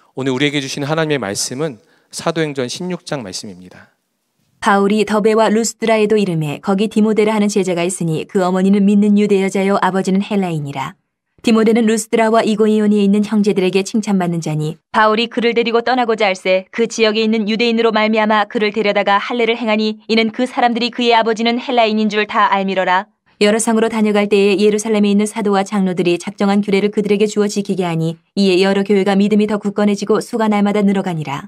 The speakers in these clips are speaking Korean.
오늘 우리에게 주신 하나님의 말씀은 사도행전 16장 말씀입니다. 바울이 더베와 루스드라에도 이르매 거기 디모데라 하는 제자가 있으니 그 어머니는 믿는 유대 여자요 아버지는 헬라인이라. 디모데는 루스드라와 이고니온에 있는 형제들에게 칭찬받는 자니 바울이 그를 데리고 떠나고자 할세 그 지역에 있는 유대인으로 말미암아 그를 데려다가 할례를 행하니 이는 그 사람들이 그의 아버지는 헬라인인 줄 다 알미러라. 여러 성으로 다녀갈 때에 예루살렘에 있는 사도와 장로들이 작정한 규례를 그들에게 주어 지키게 하니 이에 여러 교회가 믿음이 더 굳건해지고 수가 날마다 늘어가니라.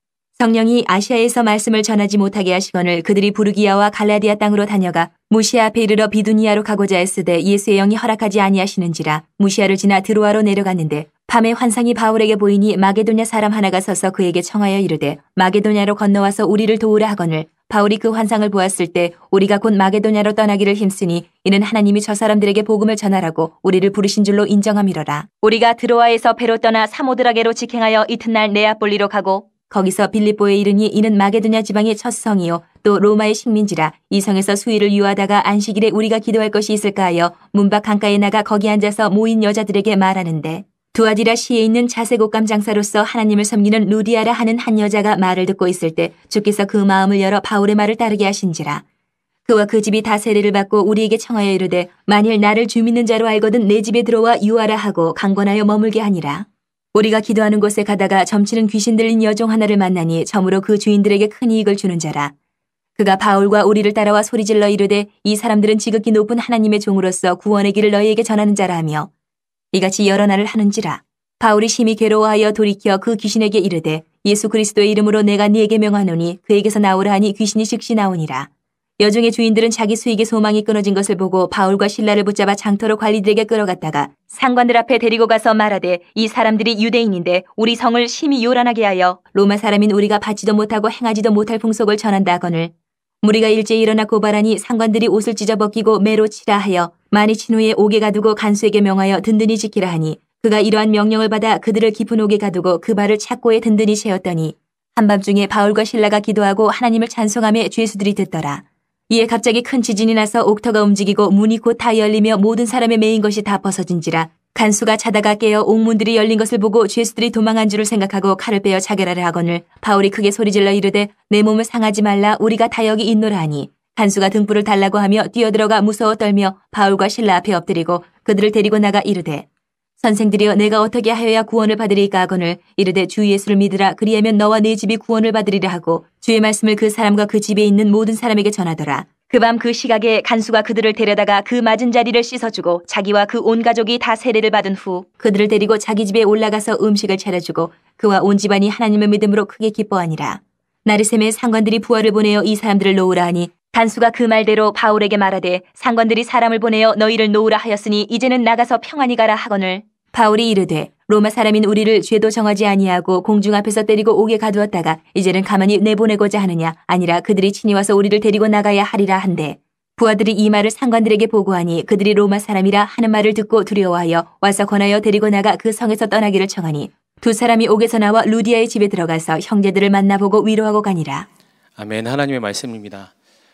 성령이 아시아에서 말씀을 전하지 못하게 하시거늘 그들이 부르기아와 갈라디아 땅으로 다녀가 무시아 앞에 이르러 비두니아로 가고자 했으되 예수의 영이 허락하지 아니하시는지라. 무시아를 지나 드로아로 내려갔는데 밤에 환상이 바울에게 보이니 마게도냐 사람 하나가 서서 그에게 청하여 이르되 마게도냐로 건너와서 우리를 도우라 하거늘 바울이 그 환상을 보았을 때 우리가 곧 마게도냐로 떠나기를 힘쓰니 이는 하나님이 저 사람들에게 복음을 전하라고 우리를 부르신 줄로 인정함이러라. 우리가 드로아에서 배로 떠나 사모드라게로 직행하여 이튿날 네아폴리로 가고 거기서 빌립보에 이르니 이는 마게도냐 지방의 첫 성이요 또 로마의 식민지라. 이 성에서 수일을 유하다가 안식일에 우리가 기도할 것이 있을까 하여 문밖 강가에 나가 거기 앉아서 모인 여자들에게 말하는데 두아디라 시에 있는 자색 옷감 장사로서 하나님을 섬기는 루디아라 하는 한 여자가 말을 듣고 있을 때 주께서 그 마음을 열어 바울의 말을 따르게 하신지라. 그와 그 집이 다 세례를 받고 우리에게 청하여 이르되 만일 나를 주 믿는 자로 알거든 내 집에 들어와 유하라 하고 강권하여 머물게 하니라. 우리가 기도하는 곳에 가다가 점치는 귀신 들린 여종 하나를 만나니 점으로 그 주인들에게 큰 이익을 주는 자라. 그가 바울과 우리를 따라와 소리질러 이르되 이 사람들은 지극히 높은 하나님의 종으로서 구원의 길을 너희에게 전하는 자라 하며 이같이 여러 날을 하는지라. 바울이 심히 괴로워하여 돌이켜 그 귀신에게 이르되 예수 그리스도의 이름으로 내가 네게 명하노니 그에게서 나오라 하니 귀신이 즉시 나오니라. 여종의 주인들은 자기 수익의 소망이 끊어진 것을 보고 바울과 실라를 붙잡아 장터로 관리들에게 끌어갔다가 상관들 앞에 데리고 가서 말하되 이 사람들이 유대인인데 우리 성을 심히 요란하게 하여 로마 사람인 우리가 받지도 못하고 행하지도 못할 풍속을 전한다 하거늘 무리가 일제히 일어나 고발하니 상관들이 옷을 찢어 벗기고 매로 치라 하여 많이 친 후에 옥에 가두고 간수에게 명하여 든든히 지키라 하니 그가 이러한 명령을 받아 그들을 깊은 옥에 가두고 그 발을 착고에 든든히 채웠더니 한밤중에 바울과 실라가 기도하고 하나님을 찬송하며 죄수들이 듣더라. 이에 갑자기 큰 지진이 나서 옥터가 움직이고 문이 곧 다 열리며 모든 사람의 매인 것이 다 벗어진지라. 간수가 자다가 깨어 옥문들이 열린 것을 보고 죄수들이 도망한 줄을 생각하고 칼을 빼어 자결하려 하거늘 바울이 크게 소리질러 이르되 내 몸을 상하지 말라 우리가 다 여기 있노라 하니 간수가 등불을 달라고 하며 뛰어들어가 무서워 떨며 바울과 실라 앞에 엎드리고 그들을 데리고 나가 이르되 선생들이여 내가 어떻게 하여야 구원을 받으리까 하거늘 이르되 주 예수를 믿으라 그리하면 너와 네 집이 구원을 받으리라 하고 주의 말씀을 그 사람과 그 집에 있는 모든 사람에게 전하더라. 그 밤 그 시각에 간수가 그들을 데려다가 그 맞은 자리를 씻어주고 자기와 그 온 가족이 다 세례를 받은 후 그들을 데리고 자기 집에 올라가서 음식을 차려주고 그와 온 집안이 하나님의 믿음으로 크게 기뻐하니라. 나르셈의 상관들이 부하를 보내어 이 사람들을 놓으라 하니 간수가 그 말대로 바울에게 말하되 상관들이 사람을 보내어 너희를 놓으라 하였으니 이제는 나가서 평안히 가라 하거늘 바울이 이르되 로마 사람인 우리를 죄도 정하지 아니하고 공중 앞에서 때리고 옥에 가두었다가 이제는 가만히 내보내고자 하느냐 아니라 그들이 친히 와서 우리를 데리고 나가야 하리라 한데 부하들이 이 말을 상관들에게 보고하니 그들이 로마 사람이라 하는 말을 듣고 두려워하여 와서 권하여 데리고 나가 그 성에서 떠나기를 청하니 두 사람이 옥에서 나와 루디아의 집에 들어가서 형제들을 만나보고 위로하고 가니라. 아멘. 하나님의 말씀입니다.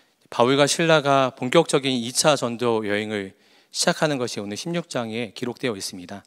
바울과 실라가 본격적인 2차 전도 여행을 시작하는 것이 오늘 16장에 기록되어 있습니다.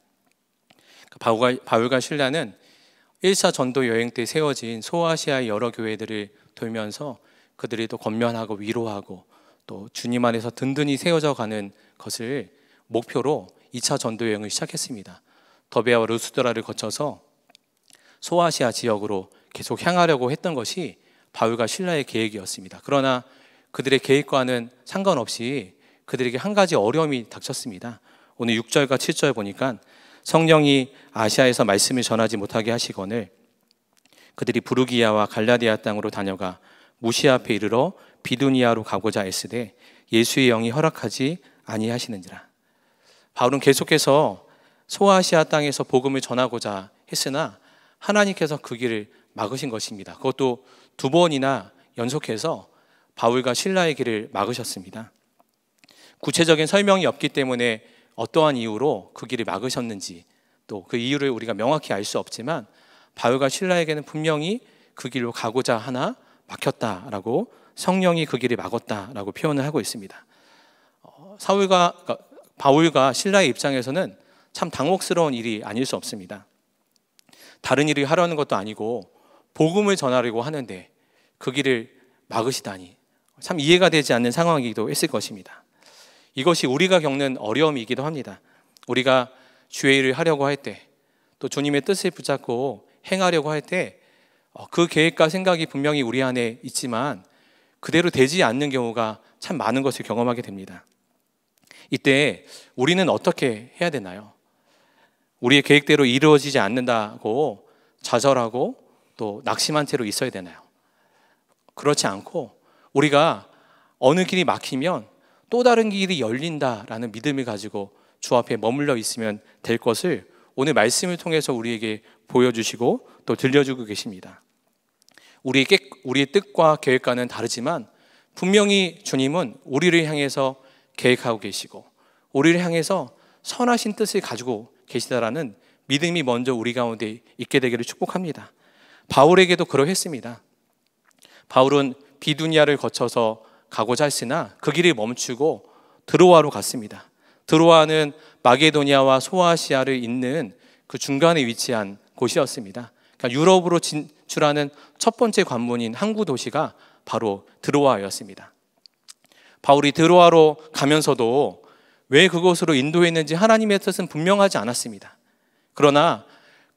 바울과 실라는 1차 전도 여행 때 세워진 소아시아의 여러 교회들을 돌면서 그들이 또 권면하고 위로하고 또 주님 안에서 든든히 세워져 가는 것을 목표로 2차 전도 여행을 시작했습니다. 더베아와 루스드라를 거쳐서 소아시아 지역으로 계속 향하려고 했던 것이 바울과 실라의 계획이었습니다. 그러나 그들의 계획과는 상관없이 그들에게 한 가지 어려움이 닥쳤습니다. 오늘 6절과 7절 보니까 성령이 아시아에서 말씀을 전하지 못하게 하시거늘 그들이 부르기아와 갈라디아 땅으로 다녀가 무시아 앞에 이르러 비두니아로 가고자 했으되 예수의 영이 허락하지 아니하시는지라. 바울은 계속해서 소아시아 땅에서 복음을 전하고자 했으나 하나님께서 그 길을 막으신 것입니다. 그것도 두 번이나 연속해서 바울과 실라의 길을 막으셨습니다. 구체적인 설명이 없기 때문에 어떠한 이유로 그 길을 막으셨는지 또 그 이유를 우리가 명확히 알 수 없지만 바울과 실라에게는 분명히 그 길로 가고자 하나 막혔다라고 성령이 그 길을 막았다라고 표현을 하고 있습니다. 바울과 실라의 입장에서는 참 당혹스러운 일이 아닐 수 없습니다. 다른 일을 하려는 것도 아니고 복음을 전하려고 하는데 그 길을 막으시다니 참 이해가 되지 않는 상황이기도 했을 것입니다. 이것이 우리가 겪는 어려움이기도 합니다. 우리가 주의 일을 하려고 할 때, 또 주님의 뜻을 붙잡고 행하려고 할 때 그 계획과 생각이 분명히 우리 안에 있지만 그대로 되지 않는 경우가 참 많은 것을 경험하게 됩니다. 이때 우리는 어떻게 해야 되나요? 우리의 계획대로 이루어지지 않는다고 좌절하고 또 낙심한 채로 있어야 되나요? 그렇지 않고 우리가 어느 길이 막히면 또 다른 길이 열린다라는 믿음을 가지고 주 앞에 머물러 있으면 될 것을 오늘 말씀을 통해서 우리에게 보여주시고 또 들려주고 계십니다. 우리의 뜻과 계획과는 다르지만 분명히 주님은 우리를 향해서 계획하고 계시고 우리를 향해서 선하신 뜻을 가지고 계시다라는 믿음이 먼저 우리 가운데 있게 되기를 축복합니다. 바울에게도 그러했습니다. 바울은 비두니아를 거쳐서 가고자 했으나 그 길을 멈추고 드로아로 갔습니다. 드로아는 마게도니아와 소아시아를 잇는 그 중간에 위치한 곳이었습니다. 그러니까 유럽으로 진출하는 첫 번째 관문인 항구 도시가 바로 드로아였습니다. 바울이 드로아로 가면서도 왜 그곳으로 인도했는지 하나님의 뜻은 분명하지 않았습니다. 그러나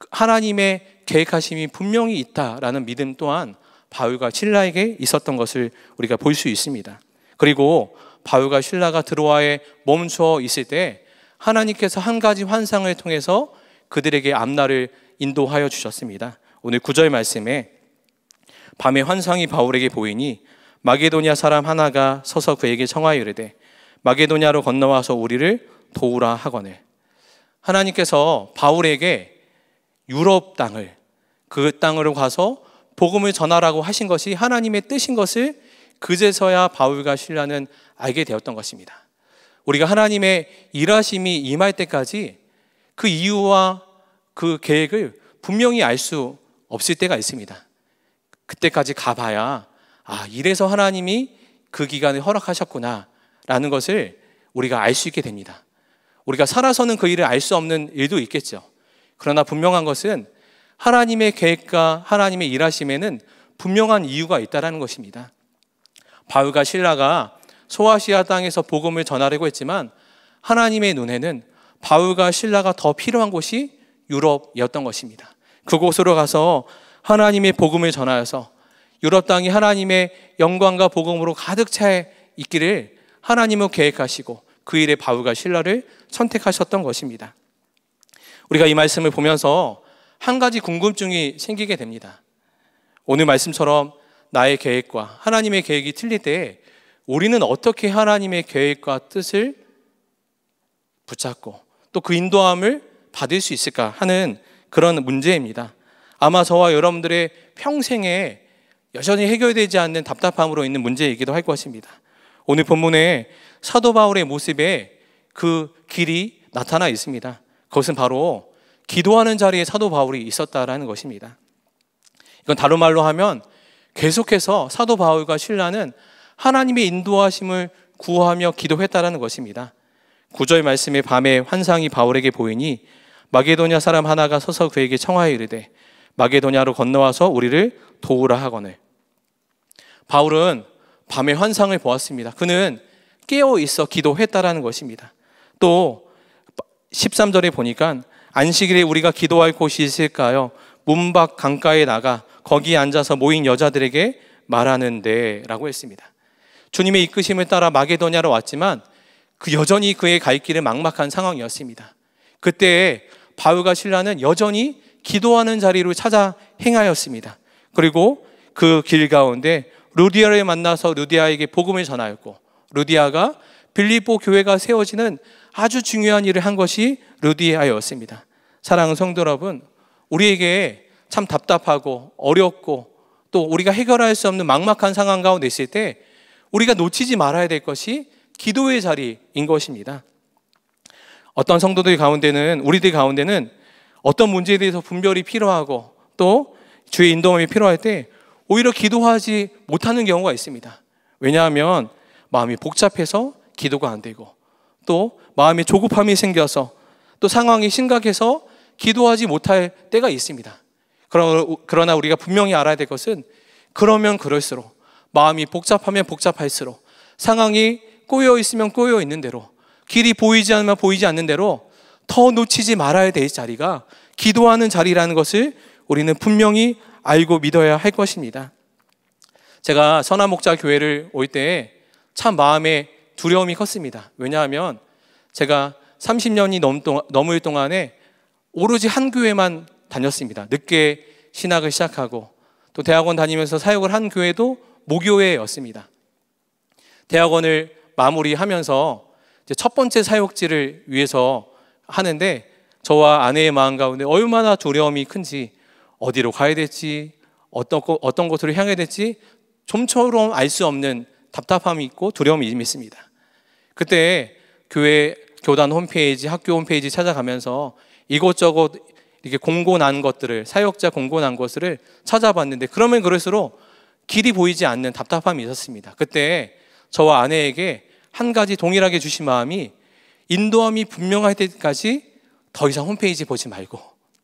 하나님의 계획하심이 분명히 있다라는 믿음 또한 바울과 실라에게 있었던 것을 우리가 볼 수 있습니다. 그리고 바울과 실라가 드로아에 멈춰 있을 때 하나님께서 한 가지 환상을 통해서 그들에게 앞날을 인도하여 주셨습니다. 오늘 9절 말씀에 밤에 환상이 바울에게 보이니 마게도니아 사람 하나가 서서 그에게 청하여 이르되 마게도니아로 건너와서 우리를 도우라 하거늘. 하나님께서 바울에게 유럽 땅을 그 땅으로 가서 복음을 전하라고 하신 것이 하나님의 뜻인 것을 그제서야 바울과 실라는 알게 되었던 것입니다. 우리가 하나님의 일하심이 임할 때까지 그 이유와 그 계획을 분명히 알 수 없을 때가 있습니다. 그때까지 가봐야 이래서 하나님이 그 기간을 허락하셨구나 라는 것을 우리가 알 수 있게 됩니다. 우리가 살아서는 그 일을 알 수 없는 일도 있겠죠. 그러나 분명한 것은 하나님의 계획과 하나님의 일하심에는 분명한 이유가 있다는 것입니다. 바울과 실라가 소아시아 땅에서 복음을 전하려고 했지만 하나님의 눈에는 바울과 실라가 더 필요한 곳이 유럽이었던 것입니다. 그곳으로 가서 하나님의 복음을 전하여서 유럽 땅이 하나님의 영광과 복음으로 가득 차 있기를 하나님은 계획하시고 그 일에 바울과 실라를 선택하셨던 것입니다. 우리가 이 말씀을 보면서 한 가지 궁금증이 생기게 됩니다. 오늘 말씀처럼 나의 계획과 하나님의 계획이 틀릴 때 우리는 어떻게 하나님의 계획과 뜻을 붙잡고 또 그 인도함을 받을 수 있을까 하는 그런 문제입니다. 아마 저와 여러분들의 평생에 여전히 해결되지 않는 답답함으로 있는 문제이기도 할 것입니다. 오늘 본문에 사도 바울의 모습에 그 길이 나타나 있습니다. 그것은 바로 기도하는 자리에 사도 바울이 있었다라는 것입니다. 이건 다른 말로 하면 계속해서 사도 바울과 실라는 하나님의 인도하심을 구하며 기도했다라는 것입니다. 9절 말씀에 밤에 환상이 바울에게 보이니 마게도냐 사람 하나가 서서 그에게 청하여 이르되 마게도냐로 건너와서 우리를 도우라 하거늘. 바울은 밤에 환상을 보았습니다. 그는 깨어 있어 기도했다라는 것입니다. 또 13절에 보니까 안식일에 우리가 기도할 곳이 있을까요? 문 밖 강가에 나가 거기에 앉아서 모인 여자들에게 말하는데 라고 했습니다. 주님의 이끄심을 따라 마게도냐로 왔지만 그 여전히 그의 갈 길은 막막한 상황이었습니다. 그때 바울과 실라는 여전히 기도하는 자리로 찾아 행하였습니다. 그리고 그 길 가운데 루디아를 만나서 루디아에게 복음을 전하였고 루디아가 빌립보 교회가 세워지는 아주 중요한 일을 한 것이 루디아였습니다. 사랑하는 성도 여러분, 우리에게 참 답답하고 어렵고 또 우리가 해결할 수 없는 막막한 상황 가운데 있을 때 우리가 놓치지 말아야 될 것이 기도의 자리인 것입니다. 어떤 성도들 가운데는 우리들 가운데는 어떤 문제에 대해서 분별이 필요하고 또 주의 인도함이 필요할 때 오히려 기도하지 못하는 경우가 있습니다. 왜냐하면 마음이 복잡해서 기도가 안 되고 또 마음에 조급함이 생겨서 또 상황이 심각해서 기도하지 못할 때가 있습니다. 그러나 우리가 분명히 알아야 될 것은 그러면 그럴수록, 마음이 복잡하면 복잡할수록, 상황이 꼬여 있으면 꼬여 있는 대로, 길이 보이지 않으면 보이지 않는 대로 더 놓치지 말아야 될 자리가 기도하는 자리라는 것을 우리는 분명히 알고 믿어야 할 것입니다. 제가 선한목자교회를 올 때 참 마음에 두려움이 컸습니다. 왜냐하면 제가 30년이 넘을 동안에 오로지 한 교회만 다녔습니다. 늦게 신학을 시작하고 또 대학원 다니면서 사역을 한 교회도 모교회였습니다. 대학원을 마무리하면서 이제 첫 번째 사역지를 위해서 하는데 저와 아내의 마음 가운데 얼마나 두려움이 큰지, 어디로 가야 될지, 어떤 곳으로 향해야 될지 좀처럼 알 수 없는 답답함이 있고 두려움이 있습니다. 그때 교회 교단 홈페이지, 학교 홈페이지 찾아가면서 이곳저곳 이렇게 공고난 것들을, 사역자 공고난 것들을 찾아봤는데 그러면 그럴수록 길이 보이지 않는 답답함이 있었습니다. 그때 저와 아내에게 한 가지 동일하게 주신 마음이, 인도함이 분명할 때까지 더 이상 홈페이지 보지 말고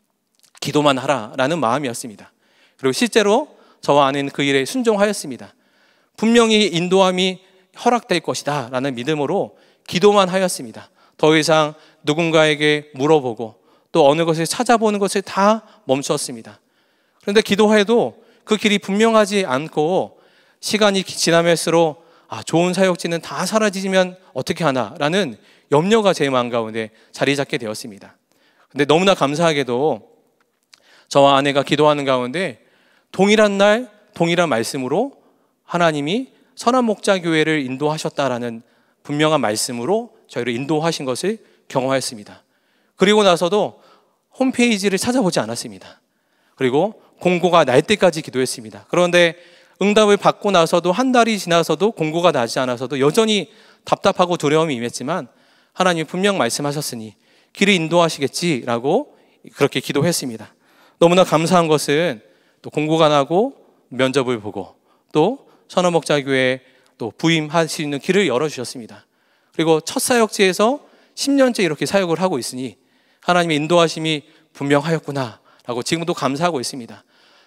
기도만 하라라는 마음이었습니다. 그리고 실제로 저와 아내는 그 일에 순종하였습니다. 분명히 인도함이 허락될 것이다 라는 믿음으로 기도만 하였습니다. 더 이상 누군가에게 물어보고 또 어느 것을 찾아보는 것을 다 멈추었습니다. 그런데 기도해도 그 길이 분명하지 않고 시간이 지나면서록 좋은 사역지는 다 사라지면 어떻게 하나라는 염려가 제 마음 가운데 자리 잡게 되었습니다. 근데 너무나 감사하게도 저와 아내가 기도하는 가운데 동일한 날 동일한 말씀으로 하나님이 선한목자교회를 인도하셨다라는 분명한 말씀으로 저희를 인도하신 것을 경험하였습니다. 그리고 나서도 홈페이지를 찾아보지 않았습니다. 그리고 공고가 날 때까지 기도했습니다. 그런데 응답을 받고 나서도 한 달이 지나서도 공고가 나지 않아서도 여전히 답답하고 두려움이 임했지만 하나님이 분명 말씀하셨으니 길을 인도하시겠지라고 그렇게 기도했습니다. 너무나 감사한 것은 또 공고가 나고 면접을 보고 또 선한목자교회에 또 부임할 수 있는 길을 열어주셨습니다. 그리고 첫 사역지에서 10년째 이렇게 사역을 하고 있으니 하나님의 인도하심이 분명하였구나 라고 지금도 감사하고 있습니다.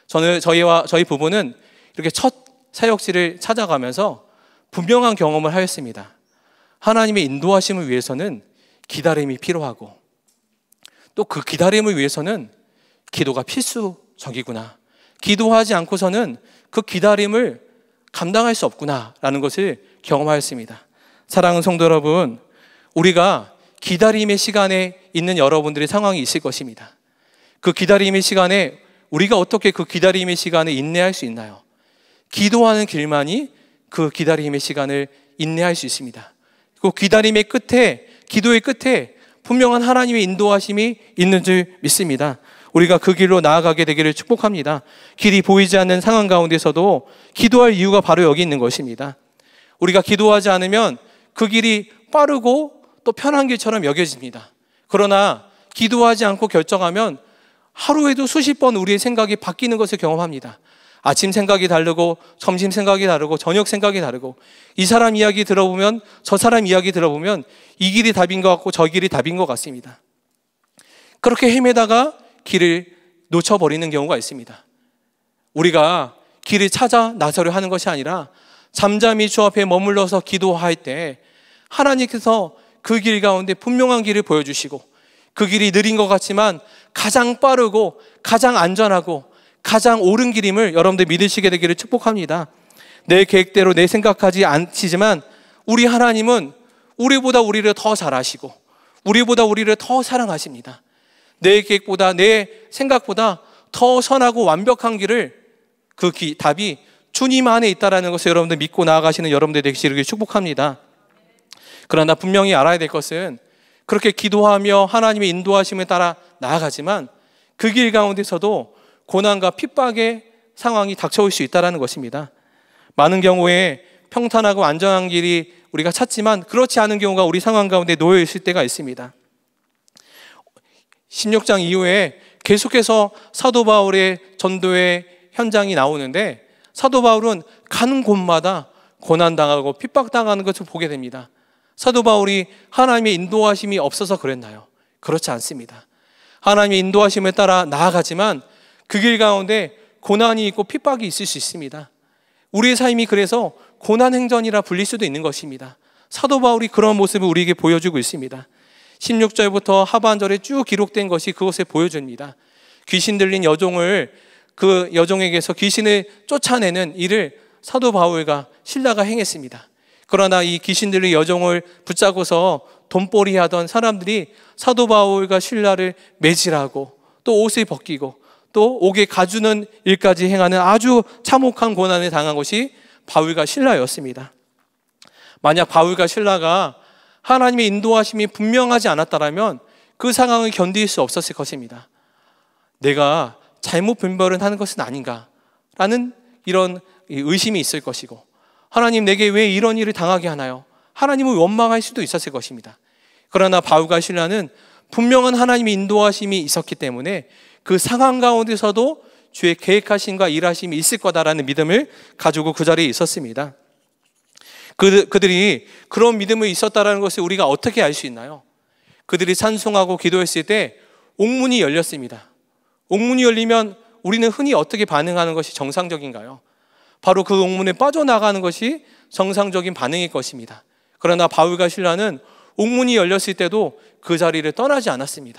저희 부부는 이렇게 첫 사역지를 찾아가면서 분명한 경험을 하였습니다. 하나님의 인도하심을 위해서는 기다림이 필요하고 또 그 기다림을 위해서는 기도가 필수적이구나, 기도하지 않고서는 그 기다림을 감당할 수 없구나 라는 것을 경험하였습니다. 사랑하는 성도 여러분, 우리가 기다림의 시간에 있는 여러분들의 상황이 있을 것입니다. 그 기다림의 시간에 우리가 어떻게 그 기다림의 시간을 인내할 수 있나요? 기도하는 길만이 그 기다림의 시간을 인내할 수 있습니다. 그 기다림의 끝에, 기도의 끝에 분명한 하나님의 인도하심이 있는 줄 믿습니다. 우리가 그 길로 나아가게 되기를 축복합니다. 길이 보이지 않는 상황 가운데서도 기도할 이유가 바로 여기 있는 것입니다. 우리가 기도하지 않으면 그 길이 빠르고 또 편한 길처럼 여겨집니다. 그러나 기도하지 않고 결정하면 하루에도 수십 번 우리의 생각이 바뀌는 것을 경험합니다. 아침 생각이 다르고 점심 생각이 다르고 저녁 생각이 다르고 이 사람 이야기 들어보면 저 사람 이야기 들어보면 이 길이 답인 것 같고 저 길이 답인 것 같습니다. 그렇게 헤매다가 길을 놓쳐버리는 경우가 있습니다. 우리가 길을 찾아 나서려 하는 것이 아니라 잠잠히 주 앞에 머물러서 기도할 때 하나님께서 그 길 가운데 분명한 길을 보여주시고 그 길이 느린 것 같지만 가장 빠르고 가장 안전하고 가장 옳은 길임을 여러분들 믿으시게 되기를 축복합니다. 내 계획대로 내 생각하지 않지만 우리 하나님은 우리보다 우리를 더 잘 아시고 우리보다 우리를 더 사랑하십니다. 내 계획보다 내 생각보다 더 선하고 완벽한 길을 답이 주님 안에 있다는 것을 여러분들 믿고 나아가시는 여러분들 되시기를 축복합니다. 그러나 분명히 알아야 될 것은 그렇게 기도하며 하나님의 인도하심에 따라 나아가지만 그 길 가운데서도 고난과 핍박의 상황이 닥쳐올 수 있다는 것입니다. 많은 경우에 평탄하고 안전한 길이 우리가 찾지만 그렇지 않은 경우가 우리 상황 가운데 놓여 있을 때가 있습니다. 16장 이후에 계속해서 사도 바울의 전도의 현장이 나오는데 사도 바울은 가는 곳마다 고난당하고 핍박당하는 것을 보게 됩니다. 사도 바울이 하나님의 인도하심이 없어서 그랬나요? 그렇지 않습니다. 하나님의 인도하심에 따라 나아가지만 그 길 가운데 고난이 있고 핍박이 있을 수 있습니다. 우리의 삶이 그래서 고난행전이라 불릴 수도 있는 것입니다. 사도 바울이 그런 모습을 우리에게 보여주고 있습니다. 16절부터 하반절에 쭉 기록된 것이 그것을 보여줍니다. 귀신 들린 여종을, 그 여종에게서 귀신을 쫓아내는 일을 사도 바울과 실라가 행했습니다. 그러나 이 귀신 들린 여종을 붙잡고서 돈벌이 하던 사람들이 사도 바울과 실라를 매질하고 또 옷을 벗기고 또 옥에 가두는 일까지 행하는 아주 참혹한 고난을 당한 것이 바울과 실라였습니다. 만약 바울과 실라가 하나님의 인도하심이 분명하지 않았다면 그 상황을 견딜 수 없었을 것입니다. 내가 잘못 분별을 하는 것은 아닌가라는 이런 의심이 있을 것이고, 하나님 내게 왜 이런 일을 당하게 하나요? 하나님을 원망할 수도 있었을 것입니다. 그러나 바울과 실라는 분명한 하나님의 인도하심이 있었기 때문에 그 상황 가운데서도 주의 계획하심과 일하심이 있을 거다라는 믿음을 가지고 그 자리에 있었습니다. 그들이 그런 믿음이 있었다는 것을 우리가 어떻게 알 수 있나요? 그들이 찬송하고 기도했을 때 옥문이 열렸습니다. 옥문이 열리면 우리는 흔히 어떻게 반응하는 것이 정상적인가요? 바로 그 옥문에 빠져나가는 것이 정상적인 반응일 것입니다. 그러나 바울과 실라는 옥문이 열렸을 때도 그 자리를 떠나지 않았습니다.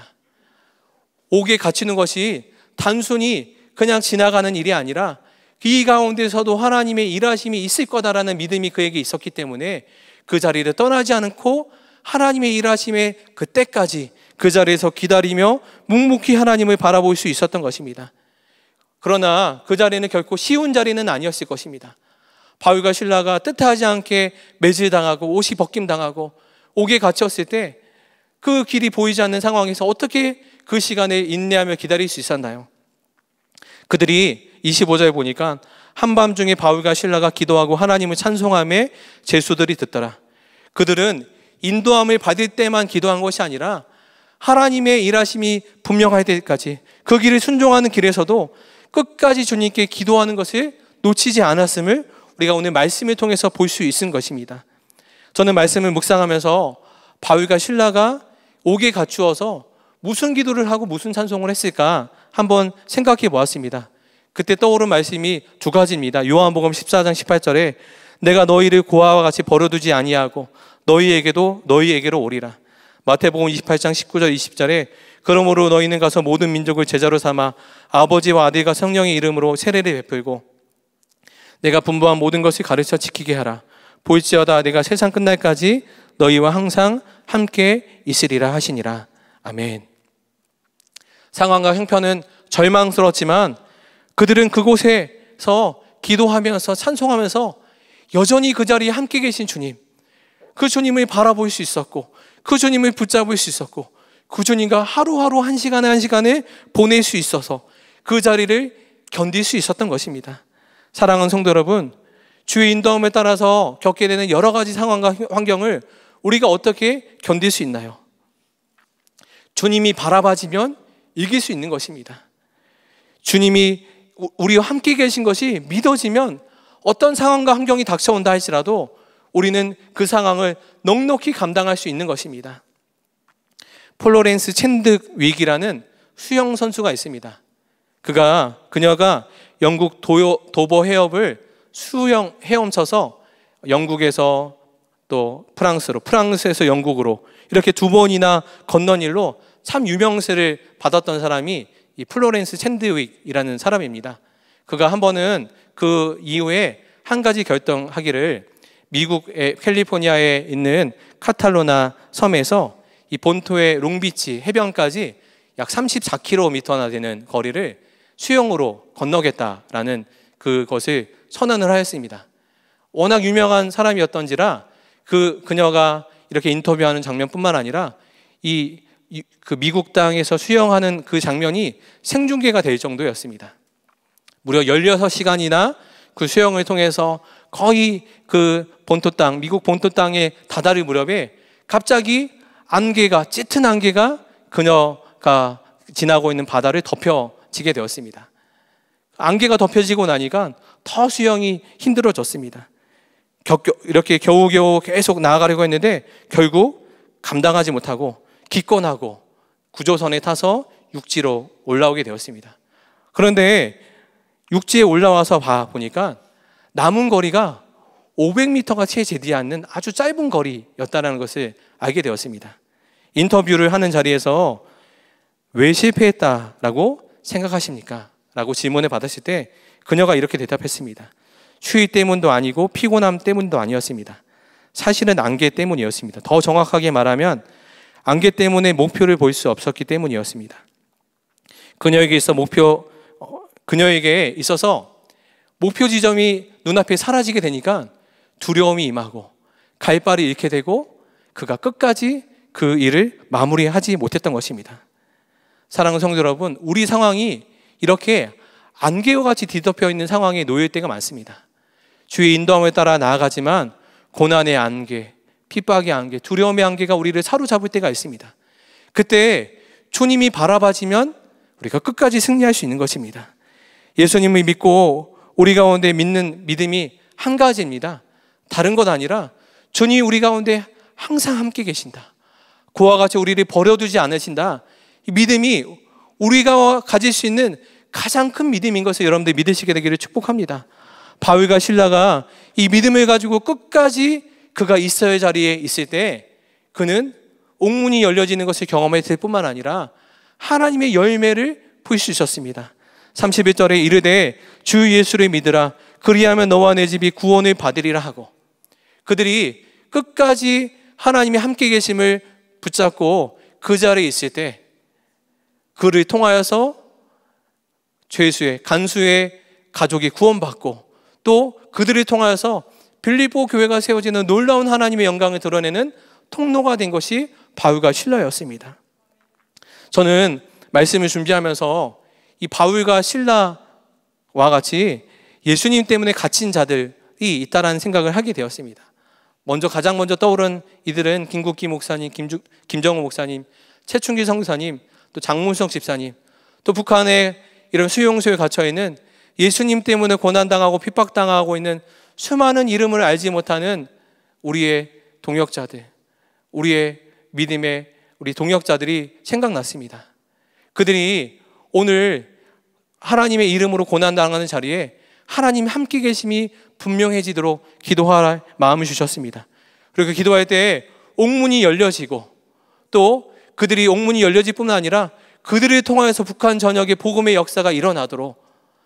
옥에 갇히는 것이 단순히 그냥 지나가는 일이 아니라 이 가운데서도 하나님의 일하심이 있을 거다라는 믿음이 그에게 있었기 때문에 그 자리를 떠나지 않고 하나님의 일하심의 그 때까지 그 자리에서 기다리며 묵묵히 하나님을 바라볼 수 있었던 것입니다. 그러나 그 자리는 결코 쉬운 자리는 아니었을 것입니다. 바울과 실라가 뜻하지 않게 매질당하고 옷이 벗김당하고 옥에 갇혔을 때 그 길이 보이지 않는 상황에서 어떻게 그 시간을 인내하며 기다릴 수 있었나요? 그들이 25절에 보니까 한밤중에 바울과 실라가 기도하고 하나님을 찬송하며 제수들이 듣더라. 그들은 인도함을 받을 때만 기도한 것이 아니라 하나님의 일하심이 분명할 때까지 그 길을 순종하는 길에서도 끝까지 주님께 기도하는 것을 놓치지 않았음을 우리가 오늘 말씀을 통해서 볼 수 있는 것입니다. 저는 말씀을 묵상하면서 바울과 실라가 옥에 갇히어서 무슨 기도를 하고 무슨 찬송을 했을까 한번 생각해 보았습니다. 그때 떠오른 말씀이 두 가지입니다. 요한복음 14장 18절에 내가 너희를 고아와 같이 버려두지 아니하고 너희에게로 오리라. 마태복음 28장 19절 20절에 그러므로 너희는 가서 모든 민족을 제자로 삼아 아버지와 아들과 성령의 이름으로 세례를 베풀고 내가 분부한 모든 것을 가르쳐 지키게 하라. 볼지어다 내가 세상 끝날까지 너희와 항상 함께 있으리라 하시니라. 아멘. 상황과 형편은 절망스럽지만 그들은 그곳에서 기도하면서 찬송하면서 여전히 그 자리에 함께 계신 주님, 그 주님을 바라볼 수 있었고 그 주님을 붙잡을 수 있었고 그 주님과 하루하루 한 시간을 보낼 수 있어서 그 자리를 견딜 수 있었던 것입니다. 사랑하는 성도 여러분, 주의 인도함에 따라서 겪게 되는 여러 가지 상황과 환경을 우리가 어떻게 견딜 수 있나요? 주님이 바라봐지면 이길 수 있는 것입니다. 주님이 우리와 함께 계신 것이 믿어지면 어떤 상황과 환경이 닥쳐온다 할지라도 우리는 그 상황을 넉넉히 감당할 수 있는 것입니다. 플로렌스 챈드윅이라는 수영 선수가 있습니다. 그녀가 영국 도버 해협을 헤엄쳐서 영국에서 또 프랑스에서 영국으로 이렇게 두 번이나 건넌 일로 참 유명세를 받았던 사람이 이 플로렌스 챈드윅이라는 사람입니다. 그가 한 번은 그 이후에 한 가지 결정하기를 미국의 캘리포니아에 있는 카탈로나 섬에서 이 본토의 롱비치 해변까지 약 34km나 되는 거리를 수영으로 건너겠다라는 그것을 선언을 하였습니다. 워낙 유명한 사람이었던지라 그녀가 이렇게 인터뷰하는 장면뿐만 아니라 그 미국 땅에서 수영하는 그 장면이 생중계가 될 정도였습니다. 무려 16시간이나 그 수영을 통해서 거의 그 미국 본토 땅에 다다를 무렵에 갑자기 짙은 안개가 그녀가 지나고 있는 바다를 덮여지게 되었습니다. 안개가 덮여지고 나니까 더 수영이 힘들어졌습니다. 이렇게 겨우겨우 계속 나아가려고 했는데 결국 감당하지 못하고 기권하고 구조선에 타서 육지로 올라오게 되었습니다. 그런데 육지에 올라와서 보니까 남은 거리가 500m가 채 되지 않는 아주 짧은 거리였다는 것을 알게 되었습니다. 인터뷰를 하는 자리에서 왜 실패했다라고 생각하십니까? 라고 질문을 받았을 때 그녀가 이렇게 대답했습니다. 추위 때문도 아니고 피곤함 때문도 아니었습니다. 사실은 안개 때문이었습니다. 더 정확하게 말하면 안개 때문에 목표를 볼 수 없었기 때문이었습니다. 그녀에게 있어서 목표 지점이 눈앞에 사라지게 되니까 두려움이 임하고 갈 바를 잃게 되고 그가 끝까지 그 일을 마무리하지 못했던 것입니다. 사랑하는 성도 여러분, 우리 상황이 이렇게 안개와 같이 뒤덮여 있는 상황에 놓일 때가 많습니다. 주의 인도함을 따라 나아가지만 고난의 안개, 핍박의 안개, 두려움의 안개가 우리를 사로잡을 때가 있습니다. 그때 주님이 바라봐지면 우리가 끝까지 승리할 수 있는 것입니다. 예수님을 믿고 우리 가운데 믿는 믿음이 한 가지입니다. 다른 것 아니라 주님이 우리 가운데 항상 함께 계신다. 그와 같이 우리를 버려두지 않으신다. 이 믿음이 우리가 가질 수 있는 가장 큰 믿음인 것을 여러분들 믿으시게 되기를 축복합니다. 바울과 실라가 이 믿음을 가지고 끝까지 그가 있어야 할 자리에 있을 때 그는 옥문이 열려지는 것을 경험했을 뿐만 아니라 하나님의 열매를 볼 수 있었습니다. 31절에 이르되 주 예수를 믿으라 그리하면 너와 내 집이 구원을 받으리라 하고, 그들이 끝까지 하나님이 함께 계심을 붙잡고 그 자리에 있을 때 그를 통하여서 죄수의 간수의 가족이 구원받고 또 그들을 통하여서 빌립보 교회가 세워지는 놀라운 하나님의 영광을 드러내는 통로가 된 것이 바울과 실라였습니다. 저는 말씀을 준비하면서 이 바울과 실라와 같이 예수님 때문에 갇힌 자들이 있다라는 생각을 하게 되었습니다. 가장 먼저 떠오른 이들은 김국기 목사님, 김정우 목사님, 최충기 성사님, 또 장문석 집사님, 또 북한의 이런 수용소에 갇혀있는 예수님 때문에 고난당하고 핍박당하고 있는 수많은 이름을 알지 못하는 우리의 동역자들, 우리의 믿음의 우리 동역자들이 생각났습니다. 그들이 오늘 하나님의 이름으로 고난당하는 자리에 하나님 함께 계심이 분명해지도록 기도할 마음을 주셨습니다. 그리고 기도할 때 옥문이 열려지고 또 그들이 옥문이 열려질 뿐만 아니라 그들을 통하여서 북한 전역에 복음의 역사가 일어나도록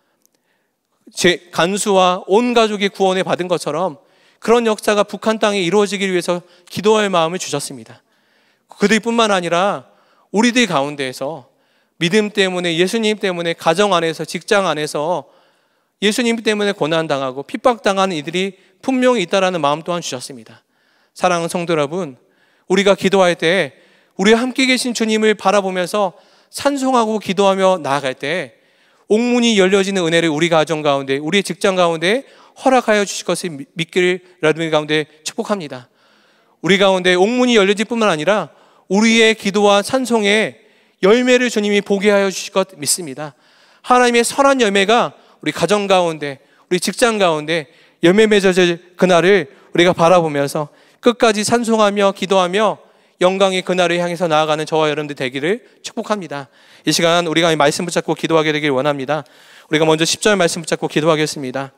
간수와 온 가족이 구원을 받은 것처럼 그런 역사가 북한 땅에 이루어지기 위해서 기도할 마음을 주셨습니다. 그들뿐만 아니라 우리들 가운데에서 믿음 때문에, 예수님 때문에 가정 안에서, 직장 안에서 예수님 때문에 고난당하고 핍박당하는 이들이 분명히 있다라는 마음 또한 주셨습니다. 사랑하는 성도 여러분, 우리가 기도할 때 우리 함께 계신 주님을 바라보면서 찬송하고 기도하며 나아갈 때 옥문이 열려지는 은혜를 우리 가정 가운데, 우리의 직장 가운데 허락하여 주실 것을 믿기를 여러분 가운데 축복합니다. 우리 가운데 옥문이 열려질 뿐만 아니라 우리의 기도와 찬송의 열매를 주님이 보게 하여 주실 것 믿습니다. 하나님의 선한 열매가 우리 가정 가운데, 우리 직장 가운데 열매 맺어질 그날을 우리가 바라보면서 끝까지 찬송하며 기도하며 영광의 그날을 향해서 나아가는 저와 여러분들 되기를 축복합니다. 이 시간 우리가 이 말씀 붙잡고 기도하게 되길 원합니다. 우리가 먼저 10절 말씀 붙잡고 기도하겠습니다.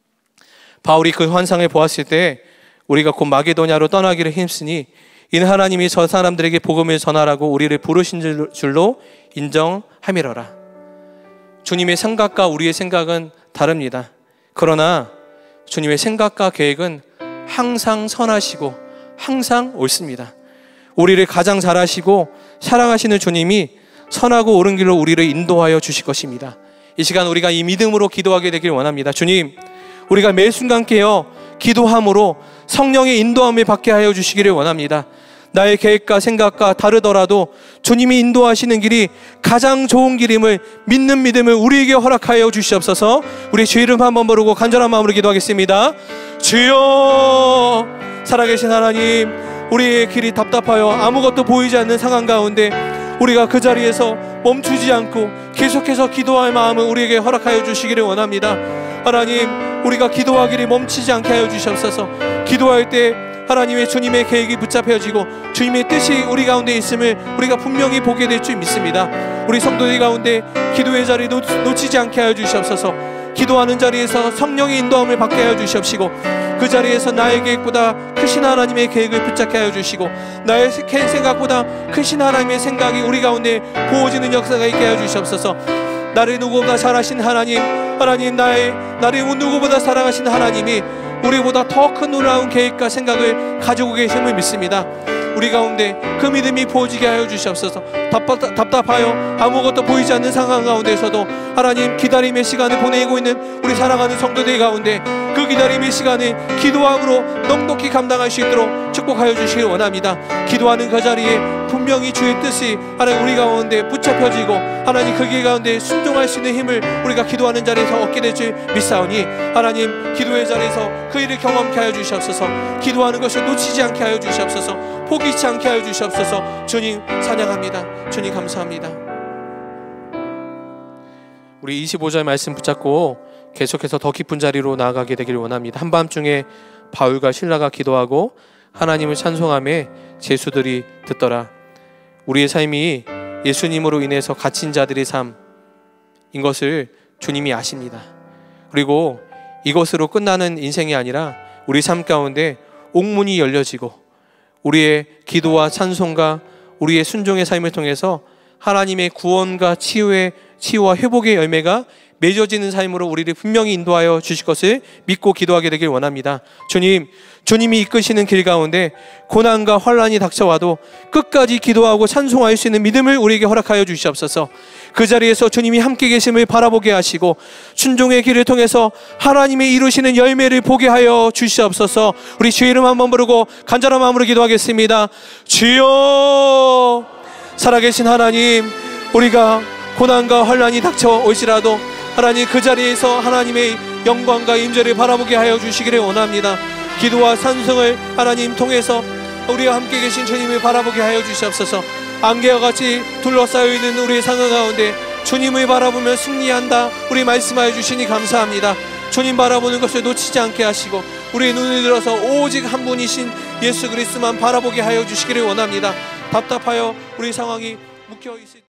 바울이 그 환상을 보았을 때 우리가 곧 마게도냐로 떠나기를 힘쓰니 이는 하나님이 저 사람들에게 복음을 전하라고 우리를 부르신 줄로 인정함이러라. 주님의 생각과 우리의 생각은 다릅니다. 그러나 주님의 생각과 계획은 항상 선하시고 항상 옳습니다. 우리를 가장 잘 아시고 사랑하시는 주님이 선하고 옳은 길로 우리를 인도하여 주실 것입니다. 이 시간 우리가 이 믿음으로 기도하게 되길 원합니다. 주님, 우리가 매 순간 깨어 기도함으로 성령의 인도함을 받게 하여 주시기를 원합니다. 나의 계획과 생각과 다르더라도 주님이 인도하시는 길이 가장 좋은 길임을 믿는 믿음을 우리에게 허락하여 주시옵소서. 우리 주 이름 한번 부르고 간절한 마음으로 기도하겠습니다. 주여, 살아계신 하나님, 우리의 길이 답답하여 아무것도 보이지 않는 상황 가운데 우리가 그 자리에서 멈추지 않고 계속해서 기도할 마음을 우리에게 허락하여 주시기를 원합니다. 하나님, 우리가 기도하기를 멈추지 않게 하여 주시옵소서. 기도할 때 하나님의 주님의 계획이 붙잡혀지고 주님의 뜻이 우리 가운데 있음을 우리가 분명히 보게 될 줄 믿습니다. 우리 성도들 가운데 기도의 자리 놓치지 않게 하여 주시옵소서. 기도하는 자리에서 성령의 인도함을 받게 하여 주시옵시고, 그 자리에서 나의 계획보다 크신 하나님의 계획을 붙잡게 하여 주시고, 나의 생각보다 크신 하나님의 생각이 우리 가운데 부어지는 역사가 있게 하여 주시옵소서. 나를 누구보다 잘하신 하나님, 나를 누구보다 사랑하신 하나님이 우리보다 더 큰 놀라운 계획과 생각을 가지고 계심을 믿습니다. 우리 가운데 그 믿음이 부어지게 하여 주시옵소서. 답답하여 아무것도 보이지 않는 상황 가운데서도 하나님 기다림의 시간을 보내고 있는 우리 사랑하는 성도들 가운데 그 기다림의 시간을 기도함으로 넉넉히 감당할 수 있도록 축복하여 주시기 원합니다. 기도하는 그 자리에 분명히 주의 뜻이 하나님 우리 가운데 붙잡혀지고 하나님 그 길 가운데 순종할 수 있는 힘을 우리가 기도하는 자리에서 얻게 될 줄 믿사오니, 하나님 기도의 자리에서 그 일을 경험케 하여 주시옵소서. 기도하는 것을 놓치지 않게 하여 주시옵소서. 포기치 않게 하여 주시옵소서. 주님 찬양합니다. 주님 감사합니다. 우리 25절 말씀 붙잡고 계속해서 더 깊은 자리로 나아가게 되기를 원합니다. 한밤중에 바울과 실라가 기도하고 하나님을 찬송하며 제수들이 듣더라. 우리의 삶이 예수님으로 인해서 갇힌 자들의 삶인 것을 주님이 아십니다. 그리고 이것으로 끝나는 인생이 아니라 우리 삶 가운데 옥문이 열려지고 우리의 기도와 찬송과 우리의 순종의 삶을 통해서 하나님의 구원과 치유와 회복의 열매가 맺어지는 삶으로 우리를 분명히 인도하여 주실 것을 믿고 기도하게 되길 원합니다. 주님이 이끄시는 길 가운데 고난과 환난이 닥쳐와도 끝까지 기도하고 찬송할 수 있는 믿음을 우리에게 허락하여 주시옵소서. 그 자리에서 주님이 함께 계심을 바라보게 하시고 순종의 길을 통해서 하나님의 이루시는 열매를 보게 하여 주시옵소서. 우리 주의 이름 한번 부르고 간절한 마음으로 기도하겠습니다. 주여, 살아계신 하나님, 우리가 고난과 환난이 닥쳐올지라도 하나님 그 자리에서 하나님의 영광과 임재를 바라보게 하여 주시기를 원합니다. 기도와 찬송을 하나님 통해서 우리와 함께 계신 주님을 바라보게 하여 주시옵소서. 안개와 같이 둘러싸여 있는 우리의 상황 가운데 주님을 바라보며 승리한다 우리 말씀하여 주시니 감사합니다. 주님 바라보는 것을 놓치지 않게 하시고 우리의 눈을 들어서 오직 한 분이신 예수 그리스도만 바라보게 하여 주시기를 원합니다. 답답하여 우리 상황이 묵혀있을